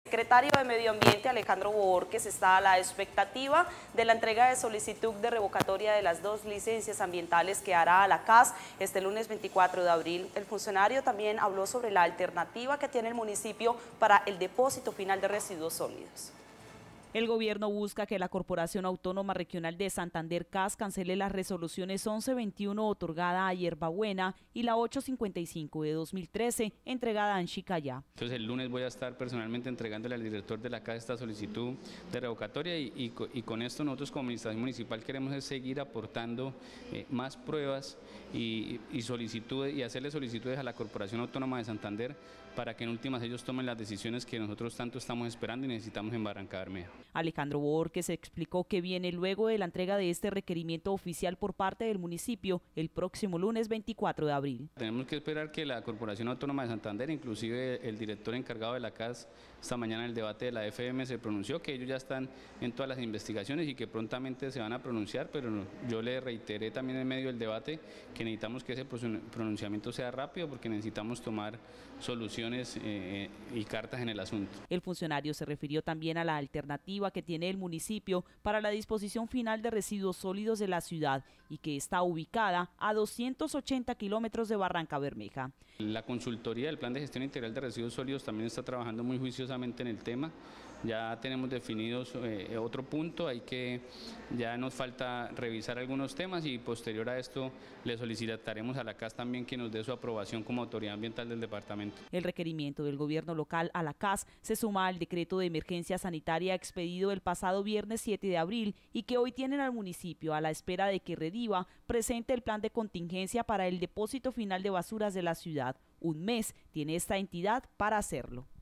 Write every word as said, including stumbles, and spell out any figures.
Secretario de Medio Ambiente Alejandro Borges está a la expectativa de la entrega de solicitud de revocatoria de las dos licencias ambientales que hará a la C A S este lunes veinticuatro de abril. El funcionario también habló sobre la alternativa que tiene el municipio para el depósito final de residuos sólidos. El gobierno busca que la Corporación Autónoma Regional de Santander C A S cancele las resoluciones once veintiuno otorgada a Hierbabuena y la ochocientos cincuenta y cinco de dos mil trece entregada a Anchicayá. Entonces el lunes voy a estar personalmente entregándole al director de la C A S esta solicitud de revocatoria y, y, y con esto nosotros como administración municipal queremos es seguir aportando eh, más pruebas y, y solicitudes y hacerle solicitudes a la Corporación Autónoma de Santander para que en últimas ellos tomen las decisiones que nosotros tanto estamos esperando y necesitamos en Barranca Bermeja. Alejandro Borges explicó que viene luego de la entrega de este requerimiento oficial por parte del municipio el próximo lunes veinticuatro de abril. Tenemos que esperar que la Corporación Autónoma de Santander, inclusive el director encargado de la C A S, esta mañana en el debate de la F M se pronunció que ellos ya están en todas las investigaciones y que prontamente se van a pronunciar, pero yo le reiteré también en medio del debate que necesitamos que ese pronunciamiento sea rápido porque necesitamos tomar soluciones eh, y cartas en el asunto. El funcionario se refirió también a la alternativa que tiene el municipio para la disposición final de residuos sólidos de la ciudad y que está ubicada a doscientos ochenta kilómetros de Barranca Bermeja. La consultoría del Plan de Gestión Integral de Residuos Sólidos también está trabajando muy juiciosamente en el tema. Ya tenemos definidos eh, otro punto, hay que, ya nos falta revisar algunos temas y posterior a esto le solicitaremos a la C A S también que nos dé su aprobación como autoridad ambiental del departamento. El requerimiento del gobierno local a la C A S se suma al decreto de emergencia sanitaria expedido el pasado viernes siete de abril y que hoy tienen al municipio a la espera de que Rediva presente el plan de contingencia para el depósito final de basuras de la ciudad. Un mes tiene esta entidad para hacerlo.